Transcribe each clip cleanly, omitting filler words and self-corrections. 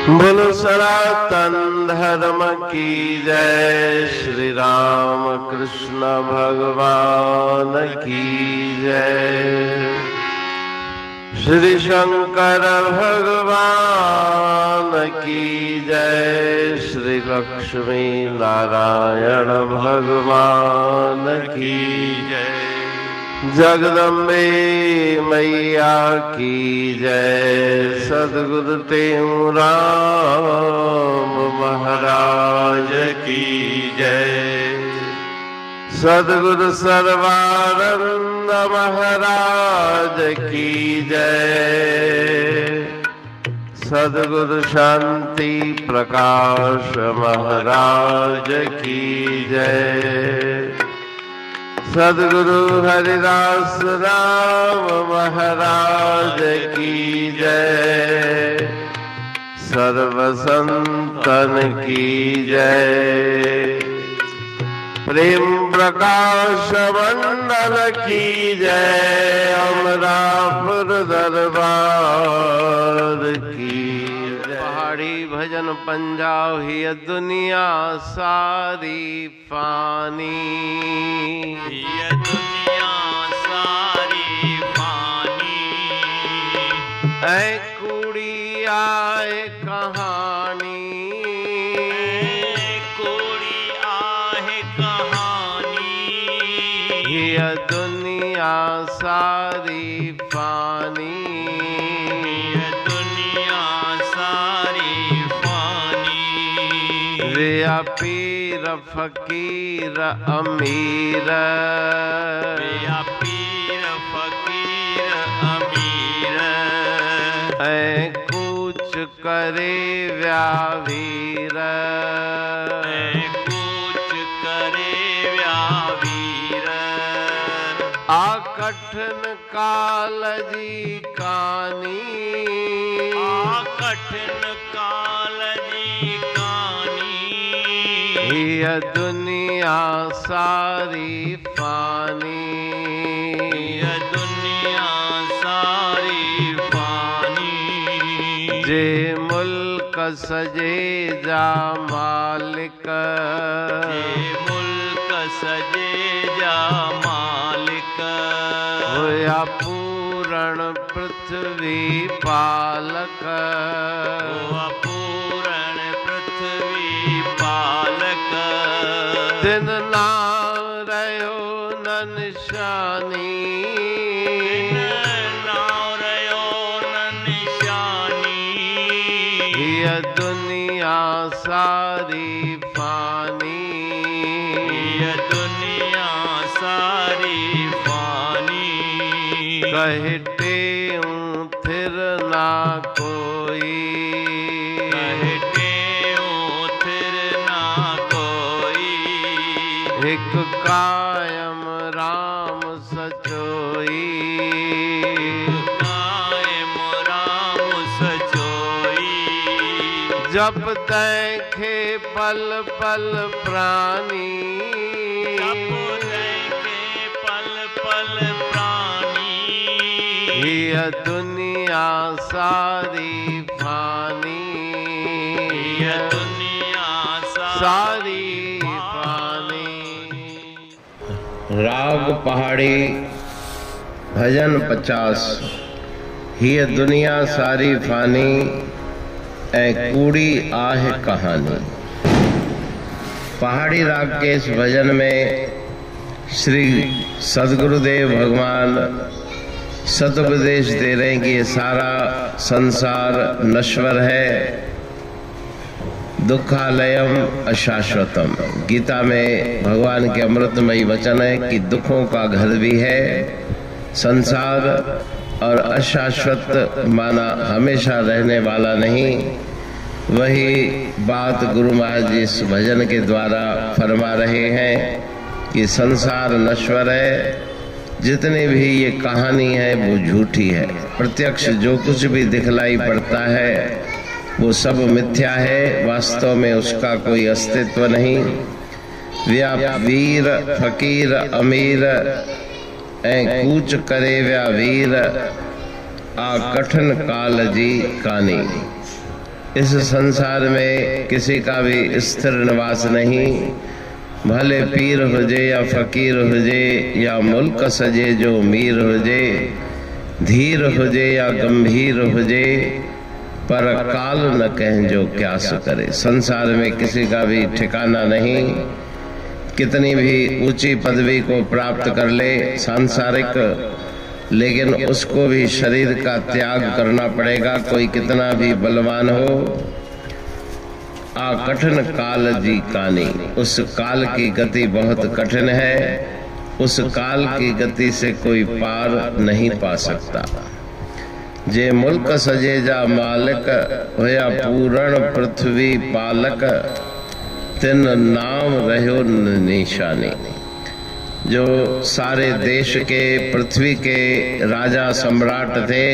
बोलो सनातन धर्म की जय। श्री राम कृष्ण भगवान की जय। श्री शंकर भगवान की जय। श्री लक्ष्मी नारायण भगवान की जय। जगदम्बे मैया की जय। सद्गुरु राम महाराज की जय। सद्गुरु सर्वानंद महाराज की जय। सद्गुरु शांति प्रकाश महाराज की जय। सद्गुरु हरिदास राम महाराज की जय। सर्व संतन की जय। प्रेम प्रकाश मंडल की जय। अमरापुर दरबार की जय। पहाड़ी भजन पंजाब ही दुनिया सारी फानी। ये दुनिया सारी फानी। ऐ कुड़ी आए कहानी। कुड़ी आहे कहानी। ये दुनिया सारी फानी। ये दुनिया सारी फानी। रिया पीर फकीर अमीर। या पीर फकीर अमीर। ऐ कूच करे व्यावीर। कूच करे व्यावीर। आ कठिन काल जी कानी। आ कठिन काल जी कानी। ये दुनिया सारी फानी। ये दुनिया सारी फानी। जे मुल्क सजे जा मालिक। ये मुल्क सजे जा मालिक। होया पूर्ण पृथ्वी पालक। पूर्ण पृथ्वी पालक। दिन ना रहो न निशानी। नाव रयो न निशानी। ये दुनिया सारी फानी। ये दुनिया सारी फानी। कहते हूँ फिर ना कोई। कहते हूँ फिर ना कोई। एक कायम राम सचोई। कायम राम सचोई। जब देखे पल पल प्राणी। जब देखे पल पल प्राणी। ये दुनिया सारी फानी। ये दुनिया सारी फानी। राग पहाड़ी भजन 50। ये दुनिया सारी फानी। ऐ कूड़ी आहे कहानी। पहाड़ी राग के इस भजन में श्री सद्गुरुदेव भगवान सदुपदेश दे रहे हैं कि ये सारा संसार नश्वर है। दुखालयम अशाश्वतम। गीता में भगवान के अमृतमयी वचन है कि दुखों का घर भी है संसार, और अशाश्वत माना हमेशा रहने वाला नहीं। वही बात गुरु महाराज जी इस भजन के द्वारा फरमा रहे हैं कि संसार नश्वर है। जितनी भी ये कहानी है वो झूठी है। प्रत्यक्ष जो कुछ भी दिखलाई पड़ता है वो सब मिथ्या है। वास्तव में उसका कोई अस्तित्व नहीं। वीर फकीर अमीर ऐं कूच करे व्या वीर। आ कठिन काल जी कानी। इस संसार में किसी का भी स्थिर निवास नहीं। भले पीर हुजे या फकीर हुजे या मुल्क सजे जो मीर हुजे, धीर हुजे या गंभीर हुजे, पर काल न कहें जो क्यास करे। संसार में किसी का भी ठिकाना नहीं। कितनी भी ऊंची पदवी को प्राप्त कर ले सांसारिक, लेकिन उसको भी शरीर का त्याग करना पड़ेगा। कोई कितना भी बलवान हो, आ कठिन काल जी कानी, उस काल की गति बहुत कठिन है। उस काल की गति से कोई पार नहीं पा सकता। जे मुल्क सजे जा मालिक, होया पूर्ण पृथ्वी पालक, तिन नाम रहो निशानी। जो सारे देश के, पृथ्वी के राजा सम्राट थे,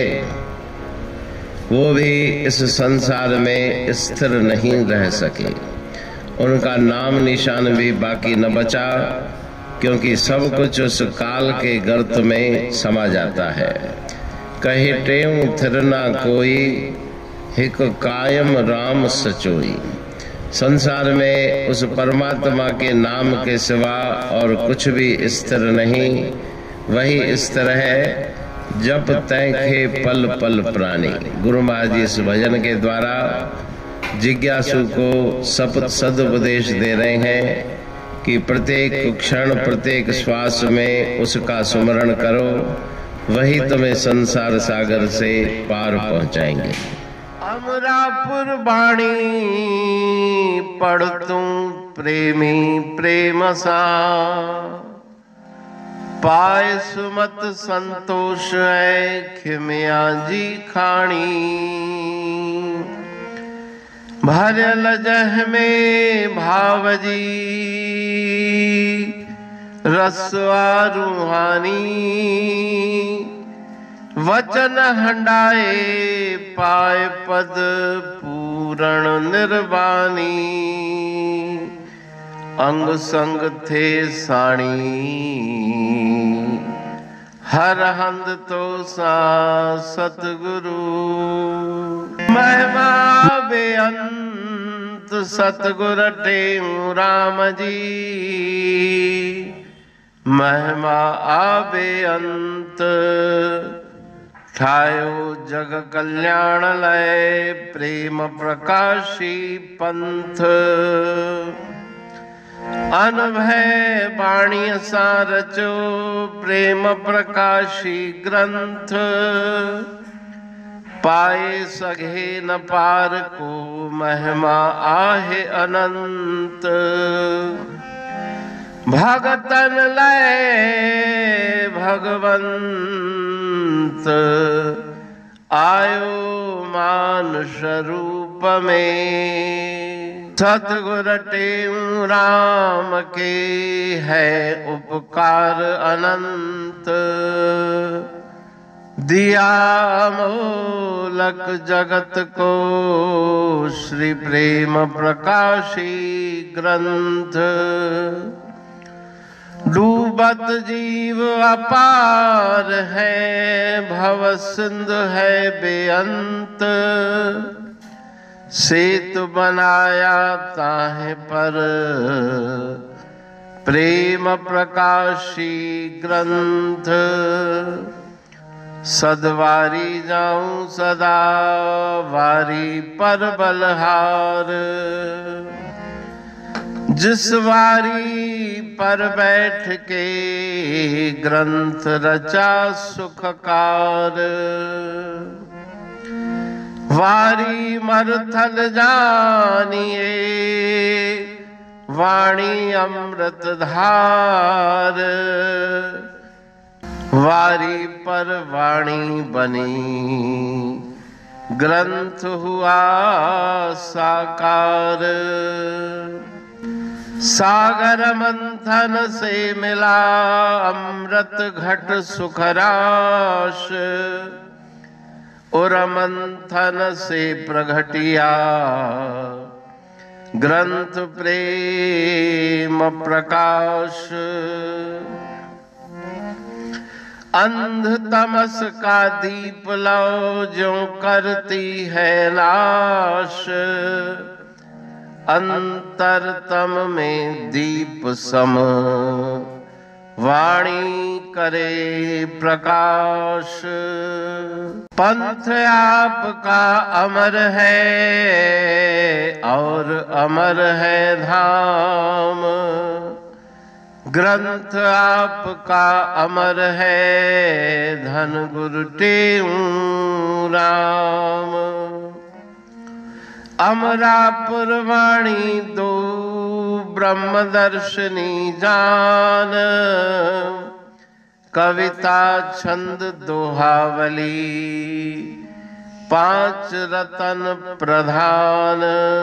वो भी इस संसार में स्थिर नहीं रह सके। उनका नाम निशान भी बाकी न बचा, क्योंकि सब कुछ उस काल के गर्त में समा जाता है। कहे टेऊ थिरना कोई, हिक कायम राम सचोई। संसार में उस परमात्मा के नाम के सिवा और कुछ भी स्थिर नहीं। वही स्थिर है जब तैखे पल पल प्राणी। गुरु महाराज जी इस भजन के द्वारा जिज्ञासु को सदुपदेश दे रहे हैं कि प्रत्येक क्षण, प्रत्येक श्वास में उसका स्मरण करो, वही तुम्हें संसार सागर से पार पहुंचाएंगे। अमरापुर बाणी पढ़ तू प्रेमी प्रेम सा, पाए सुमत संतोष है खिमिया जी खाणी। भरल जह में भावजी रसवा रूहानी, वचन हंडाए पाए पद पूरण निर्वाणी। अंग संग थे साणी हर हंद तो सा सतगुरु। महिमा बेअंत सतगुर टेऊ राम जी, महिमा आबे अंत ठायो जग कल्याण लय। प्रेम प्रकाशी पंथ अनभय बाणी सा रचो, प्रेम प्रकाशी ग्रंथ। पाए सघे न पार को, महिमा आहे अनंत। भगतन लय भगवंत, आयो मानुष रूप में। सतगुर टेऊ राम के है उपकार अनंत। दिया मोलक जगत को श्री प्रेम प्रकाशी ग्रंथ। डूबत जीव अपार है, भव सिंध है बेअंत। सेतु बनाया ताहे पर, प्रेम प्रकाशी ग्रंथ। सदवारी जाऊं सदा वारी पर बलहार। जिस वारी पर बैठ के ग्रंथ रचा सुखकार। वारी मरथल जानिए वाणी अमृत धार। वारी पर वाणी बनी ग्रंथ हुआ साकार। सागर मंथन से मिला अमृत घट सुखराश। और मंथन से प्रगटिया ग्रंथ प्रेम प्रकाश। अंध तमस का दीप लो जो करती है नाश, अंतरतम में दीप सम वाणी करे प्रकाश। पंथ आपका अमर है और अमर है धाम, ग्रंथ आपका अमर है धन गुरु टेऊ राम। अमरापुर वाणी दो ब्रह्मदर्शनी जान, कविता छंद दोहावली पांच रतन प्रधान।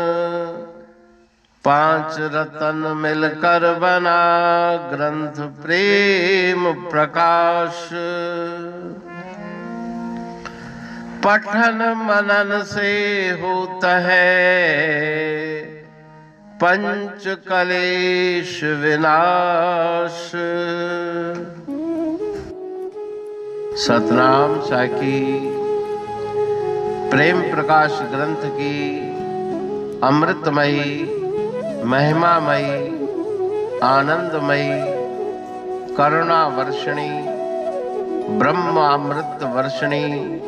पांच रतन मिलकर बना ग्रंथ प्रेम प्रकाश। पठन मनन से होता है पंच कलेश विनाश। सतनाम साखी प्रेम प्रकाश ग्रंथ की अमृतमयी, महिमामयी, आनंदमयी, करुणा वर्षिणी, ब्रह्म अमृत वर्षिणी,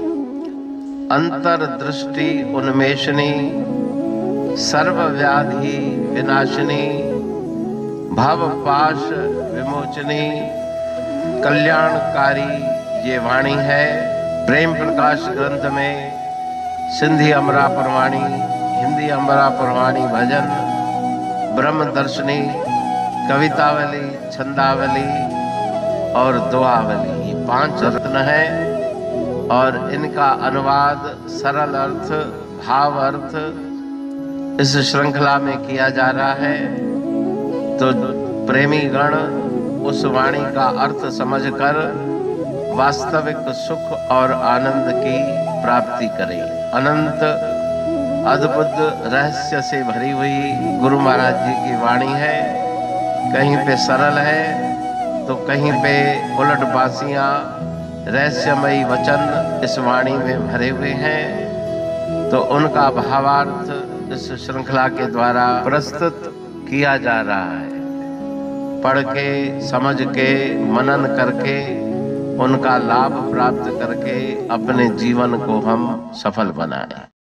अंतर्दृष्टि उन्मेषणी, सर्वव्याधि विनाशिनी, भव पाश विमोचनी, कल्याणकारी ये वाणी है। प्रेम प्रकाश ग्रंथ में सिंधी अमरापुर वाणी, हिंदी अमरापुर वाणी भजन, ब्रह्म दर्शनी, कवितावली, छंदावली और दुआवली, ये पांच रत्न हैं और इनका अनुवाद सरल अर्थ, भाव अर्थ इस श्रृंखला में किया जा रहा है। तो प्रेमी गण उस वाणी का अर्थ समझकर वास्तविक सुख और आनंद की प्राप्ति करें। अनंत अद्भुत रहस्य से भरी हुई गुरु महाराज जी की वाणी है। कहीं पे सरल है तो कहीं पे उलट बासियां, रहस्यमयी वचन इस वाणी में भरे हुए हैं। तो उनका भावार्थ इस श्रृंखला के द्वारा प्रस्तुत किया जा रहा है। पढ़ के, समझ के, मनन करके, उनका लाभ प्राप्त करके अपने जीवन को हम सफल बनाएं।